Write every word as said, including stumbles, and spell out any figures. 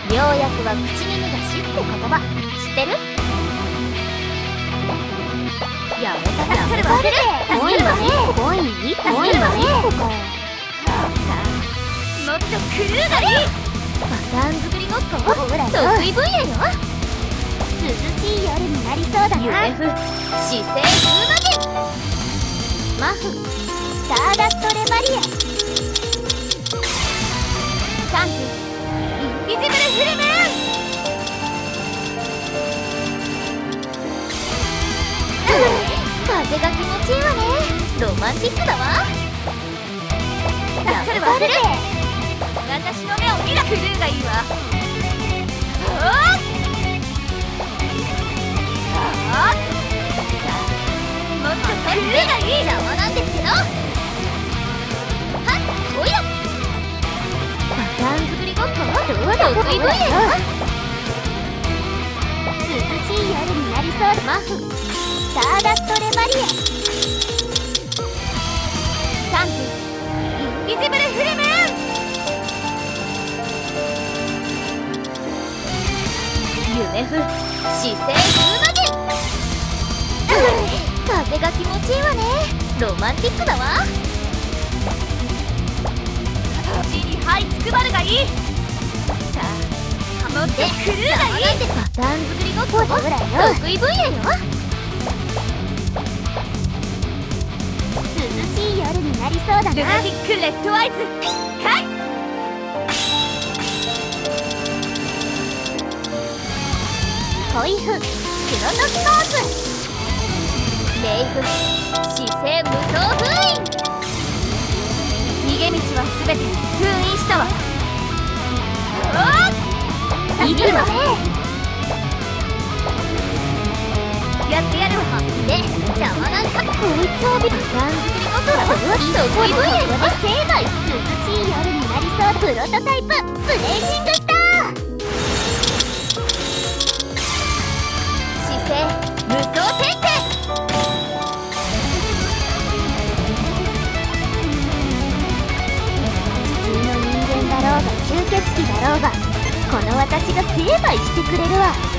良薬は口耳がしって言葉知ってる？やめさせるわせる多いわね多い多いわねさあもっと狂うがいいパターン作りごっこ得意分野よ涼しい夜になりそうだな ユーエフ 姿勢風魔人マフスターダストレバリエサンクインビジブルフレム風が気持ちいいわねロマンティックだわ助かるわせる私の目を見なクルーがいいわおっさあもっとクルーがいい邪魔なんですけどはっおいらパターン作りごっこどうだ得意分野よ涼しい夜になりそうだマフスターダストレバリエサンクインビジブルフレムユメフ姿勢風魔人風が気持ちいいわねロマンティックだわ地に這いつくばるがいいさあもっとクルーがいいパターン作りごっこ得意分野よ涼しい夜になりそうだなルナティックレッドアイズかいホイフクロノスコープレイフ姿勢無双封印逃げ道はすべて封印したわおっいるわねやってやるわで邪魔なんかこいつをビパターン作りごとは得意分野よ成敗涼しい夜になりそうプロトタイプブレイジングスター姿勢無双転生普通の人間だろうが吸血鬼だろうがこの私が成敗してくれるわ